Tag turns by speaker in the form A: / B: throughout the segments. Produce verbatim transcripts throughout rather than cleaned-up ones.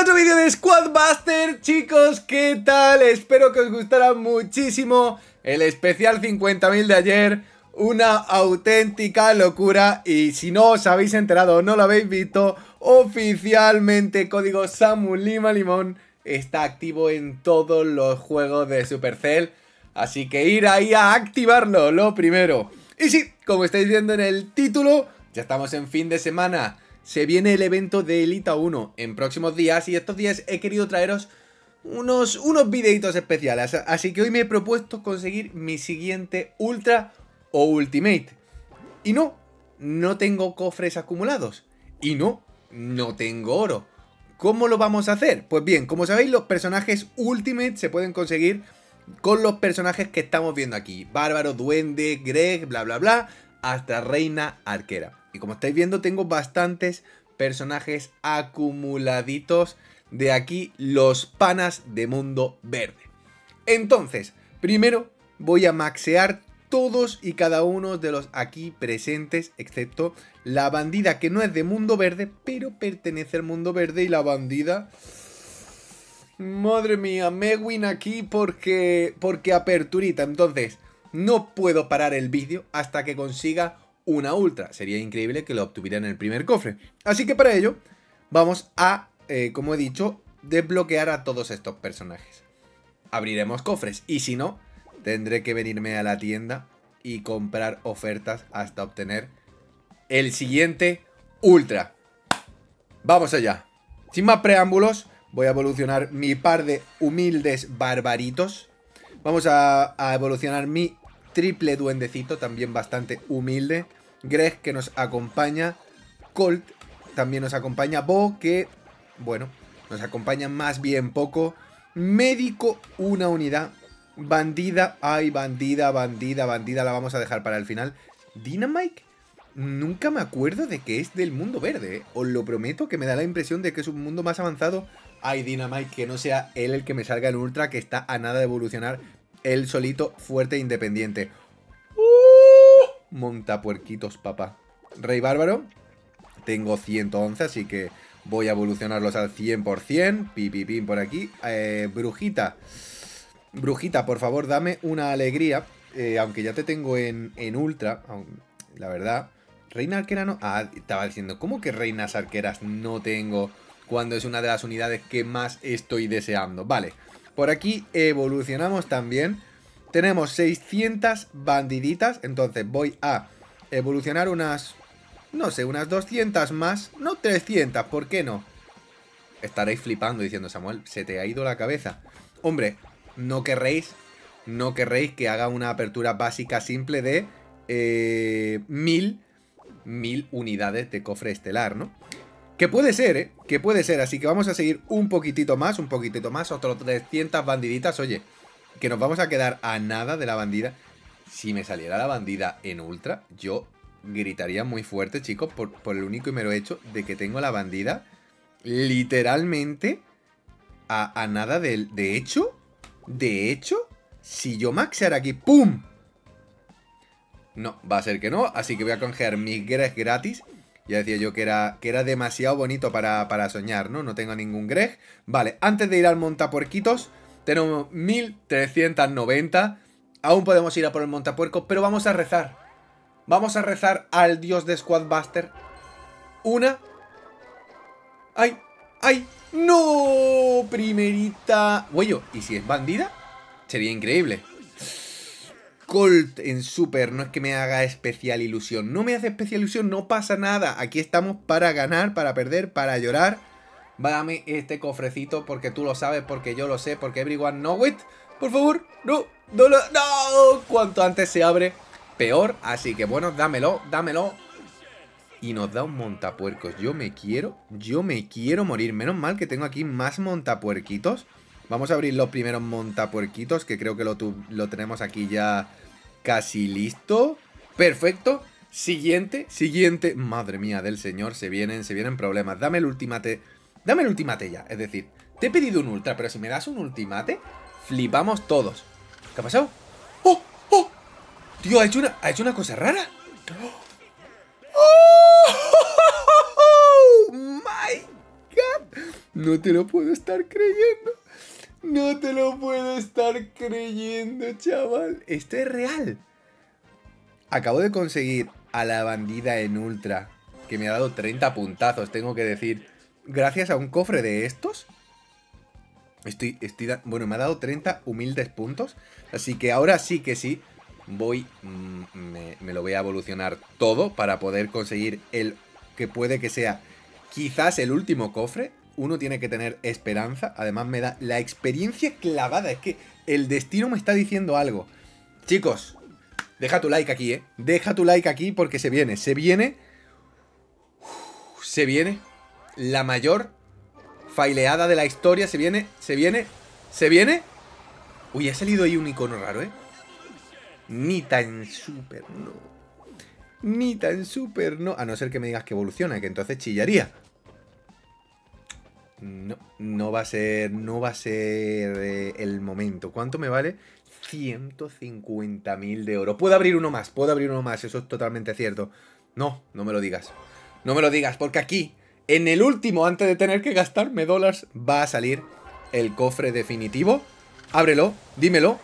A: otro vídeo de Squadbuster, chicos, ¿qué tal? Espero que os gustara muchísimo el especial cincuenta mil de ayer, una auténtica locura. Y si no os habéis enterado o no lo habéis visto, oficialmente código SamuLimaLimón está activo en todos los juegos de Supercell, así que ir ahí a activarlo, lo primero. Y sí, como estáis viendo en el título, ya estamos en fin de semana. Se viene el evento de Elita uno en próximos días y estos días he querido traeros unos, unos videitos especiales. Así que hoy me he propuesto conseguir mi siguiente Ultra o Ultimate. Y no, no tengo cofres acumulados. Y no, no tengo oro. ¿Cómo lo vamos a hacer? Pues bien, como sabéis, los personajes Ultimate se pueden conseguir con los personajes que estamos viendo aquí. Bárbaro, Duende, Greg, bla bla bla, hasta Reina Arquera. Y como estáis viendo, tengo bastantes personajes acumuladitos de aquí, los panas de mundo verde. Entonces, primero voy a maxear todos y cada uno de los aquí presentes, excepto la bandida que no es de mundo verde, pero pertenece al mundo verde. Y la bandida... Madre mía, me win aquí porque, porque aperturita. Entonces, no puedo parar el vídeo hasta que consiga una ultra. Sería increíble que lo obtuviera en el primer cofre. Así que para ello vamos a, eh, como he dicho, desbloquear a todos estos personajes. Abriremos cofres y si no, tendré que venirme a la tienda y comprar ofertas hasta obtener el siguiente ultra. Vamos allá. Sin más preámbulos, voy a evolucionar mi par de humildes barbaritos. Vamos a, a evolucionar mi triple duendecito, también bastante humilde. Greg, que nos acompaña. Colt también nos acompaña. Bo, que, bueno, nos acompaña más bien poco. Médico, una unidad. Bandida, ay, bandida, bandida, bandida, la vamos a dejar para el final. Dynamite, nunca me acuerdo de que es del mundo verde, ¿eh? Os lo prometo que me da la impresión de que es un mundo más avanzado. Ay, Dynamite, que no sea él el que me salga en ultra, que está a nada de evolucionar él solito, fuerte e independiente. Montapuerquitos, papá. Rey Bárbaro. Tengo ciento once, así que voy a evolucionarlos al cien por cien. Pipipín por aquí. Eh, Brujita. Brujita, por favor, dame una alegría. Eh, aunque ya te tengo en, en ultra. La verdad. Reina Arquera no... Ah, estaba diciendo, ¿cómo que reinas arqueras no tengo cuando es una de las unidades que más estoy deseando? Vale. Por aquí evolucionamos también. Tenemos seiscientas bandiditas, entonces voy a evolucionar unas, no sé, unas doscientas más, no trescientas, ¿por qué no? Estaréis flipando diciendo, Samuel, se te ha ido la cabeza. Hombre, no querréis, no querréis que haga una apertura básica simple de eh, mil, mil unidades de cofre estelar, ¿no? Que puede ser, ¿eh? Que puede ser, así que vamos a seguir un poquitito más, un poquitito más, otros trescientas bandiditas, oye... Que nos vamos a quedar a nada de la bandida. Si me saliera la bandida en ultra, yo gritaría muy fuerte, chicos, por, por el único y mero hecho de que tengo la bandida literalmente a, a nada de... De hecho, de hecho, si yo maxeara aquí, ¡pum! No, va a ser que no, así que voy a canjear mis Greg gratis. Ya decía yo que era, que era demasiado bonito para, para soñar, ¿no? No tengo ningún Greg. Vale, antes de ir al montapuerquitos... Tenemos mil trescientos noventa. Aún podemos ir a por el montapuerco, pero vamos a rezar. Vamos a rezar al dios de Squadbuster. Una. ¡Ay! ¡Ay! ¡No! Primerita. Güey, ¿y si es bandida? Sería increíble. Colt en super. No es que me haga especial ilusión. No me hace especial ilusión, no pasa nada. Aquí estamos para ganar, para perder, para llorar. Dame este cofrecito porque tú lo sabes, porque yo lo sé, porque everyone know it. Por favor, no, no, no, no. Cuanto antes se abre, peor. Así que bueno, dámelo, dámelo. Y nos da un montapuercos. Yo me quiero, yo me quiero morir. Menos mal que tengo aquí más montapuerquitos. Vamos a abrir los primeros montapuerquitos, que creo que lo, lo tenemos aquí ya casi listo. Perfecto. Siguiente, siguiente. Madre mía del señor, se vienen, se vienen problemas. Dame el ultimate. Dame el ultimate ya, es decir, te he pedido un ultra, pero si me das un ultimate, flipamos todos. ¿Qué ha pasado? ¡Oh! ¡Oh! Tío, ha hecho una, ha hecho una cosa rara. ¡Oh! ¡My God! No te lo puedo estar creyendo. No te lo puedo estar creyendo, chaval. Esto es real. Acabo de conseguir a la bandida en ultra, que me ha dado treinta puntazos, tengo que decir. Gracias a un cofre de estos. Estoy, estoy bueno, me ha dado treinta humildes puntos. Así que ahora sí que sí. Voy, mmm, me, me lo voy a evolucionar todo para poder conseguir el que puede que sea quizás el último cofre. Uno tiene que tener esperanza. Además me da la experiencia clavada. Es que el destino me está diciendo algo. Chicos, deja tu like aquí, ¿eh? Deja tu like aquí porque se viene. Se viene... Uf, se viene la mayor faileada de la historia. Se viene, se viene, se viene. Uy, ha salido ahí un icono raro, ¿eh? Ni tan super, no. Ni tan super, no. A no ser que me digas que evoluciona, que entonces chillaría. No, no va a ser, no va a ser eh, el momento. ¿Cuánto me vale? ciento cincuenta mil de oro. Puedo abrir uno más, puedo abrir uno más, eso es totalmente cierto. No, no me lo digas. No me lo digas, porque aquí, en el último, antes de tener que gastarme dólares, va a salir el cofre definitivo. Ábrelo, dímelo.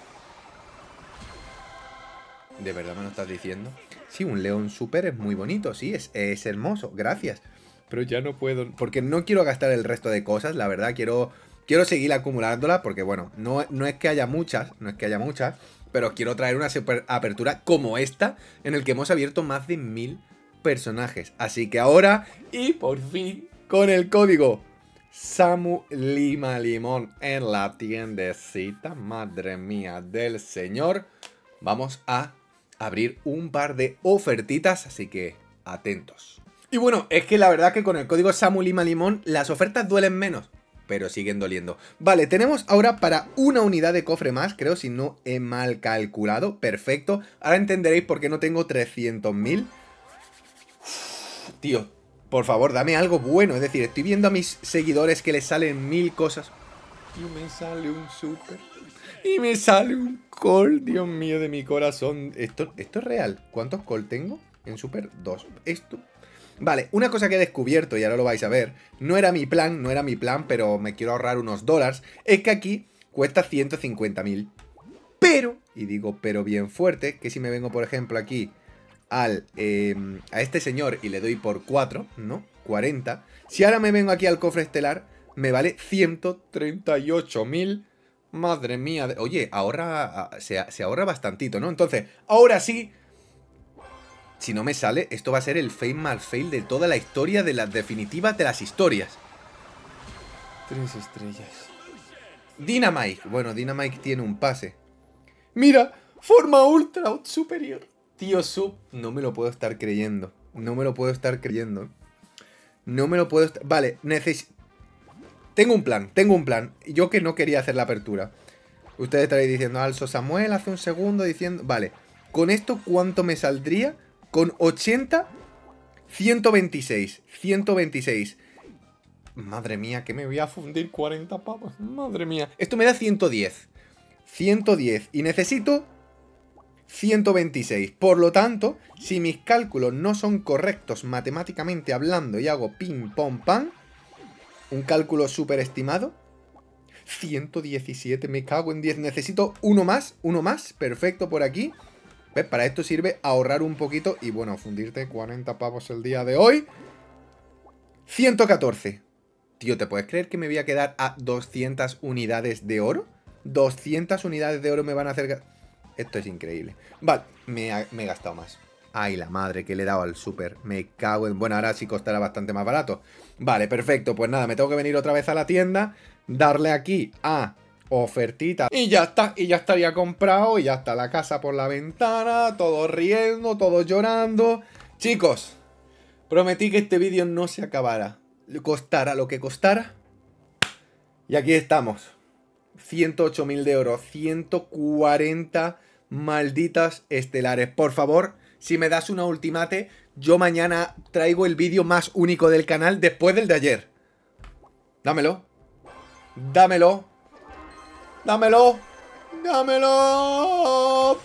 A: ¿De verdad me lo estás diciendo? Sí, un león super es muy bonito, sí, es, es hermoso, gracias. Pero ya no puedo, porque no quiero gastar el resto de cosas, la verdad, quiero, quiero seguir acumulándolas, porque bueno, no, no es que haya muchas, no es que haya muchas, pero quiero traer una super apertura como esta, en el que hemos abierto más de mil personajes. Así que ahora, y por fin, con el código Samu Lima Limón en la tiendecita, madre mía del señor, vamos a abrir un par de ofertitas, así que atentos. Y bueno, es que la verdad que con el código Samu Lima Limón las ofertas duelen menos, pero siguen doliendo. Vale, tenemos ahora para una unidad de cofre más, creo, si no he mal calculado. Perfecto. Ahora entenderéis por qué no tengo trescientos mil. Tío, por favor, dame algo bueno. Es decir, estoy viendo a mis seguidores que les salen mil cosas. Y me sale un super. Y me sale un call, Dios mío de mi corazón. Esto, esto es real. ¿Cuántos call tengo? En super dos. Esto... Vale, una cosa que he descubierto, y ahora lo vais a ver, no era mi plan, no era mi plan, pero me quiero ahorrar unos dólares, es que aquí cuesta ciento cincuenta mil. Pero, y digo pero bien fuerte, que si me vengo por ejemplo aquí al eh, a este señor y le doy por cuatro, ¿no? cuarenta. Si ahora me vengo aquí al cofre estelar, me vale ciento treinta y ocho mil. Madre mía, de... oye, ahorra, se, se ahorra bastantito, ¿no? Entonces, ahora sí... Si no me sale, esto va a ser el fail mal fail de toda la historia, de las definitivas de las historias. Tres estrellas. Dynamite. Bueno, Dynamite tiene un pase. Mira, forma ultra superior. Tío Sub, no me lo puedo estar creyendo. No me lo puedo estar creyendo. No me lo puedo estar... Vale, necesito... Tengo un plan, tengo un plan. Yo que no quería hacer la apertura. Ustedes estaréis diciendo, Alzo Samuel hace un segundo diciendo... Vale, con esto, ¿cuánto me saldría? Con ochenta, ciento veintiséis. ciento veintiséis. Madre mía, que me voy a fundir cuarenta pavos. Madre mía. Esto me da ciento diez. ciento diez. Y necesito ciento veintiséis. Por lo tanto, si mis cálculos no son correctos matemáticamente hablando y hago pim, pom, pam, un cálculo súper estimado, ciento diecisiete. Me cago en diez. Necesito uno más. Uno más. Perfecto por aquí. ¿Ves? Para esto sirve ahorrar un poquito y, bueno, fundirte cuarenta pavos el día de hoy. ciento catorce. Tío, ¿te puedes creer que me voy a quedar a doscientas unidades de oro? doscientas unidades de oro me van a hacer... Esto es increíble. Vale, me, ha, me he gastado más. Ay, la madre que le he dado al super. Me cago en... Bueno, ahora sí costará bastante más barato. Vale, perfecto. Pues nada, me tengo que venir otra vez a la tienda. Darle aquí a... ofertita y ya está, y ya estaría comprado. Y ya está la casa por la ventana. Todos riendo, todos llorando. Chicos, prometí que este vídeo no se acabara, costara lo que costara. Y aquí estamos. Ciento ocho mil de oro. Ciento cuarenta malditas estelares. Por favor, si me das una ultimate, yo mañana traigo el vídeo más único del canal después del de ayer. Dámelo. Dámelo. ¡Dámelo! ¡Dámelo!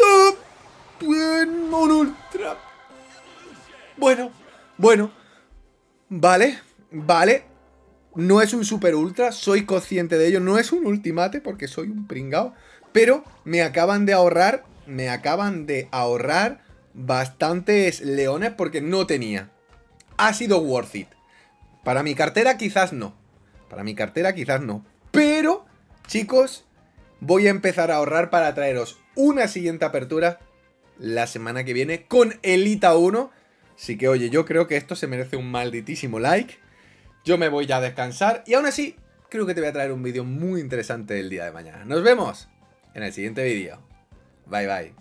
A: ¡Buen un ultra! Bueno, bueno. Vale, vale. No es un super ultra, soy consciente de ello. No es un ultimate porque soy un pringao. Pero me acaban de ahorrar, me acaban de ahorrar bastantes leones porque no tenía. Ha sido worth it. Para mi cartera quizás no. Para mi cartera quizás no. Pero, chicos, voy a empezar a ahorrar para traeros una siguiente apertura la semana que viene con Elita uno. Así que, oye, yo creo que esto se merece un malditísimo like. Yo me voy ya a descansar y aún así creo que te voy a traer un vídeo muy interesante el día de mañana. Nos vemos en el siguiente vídeo. Bye, bye.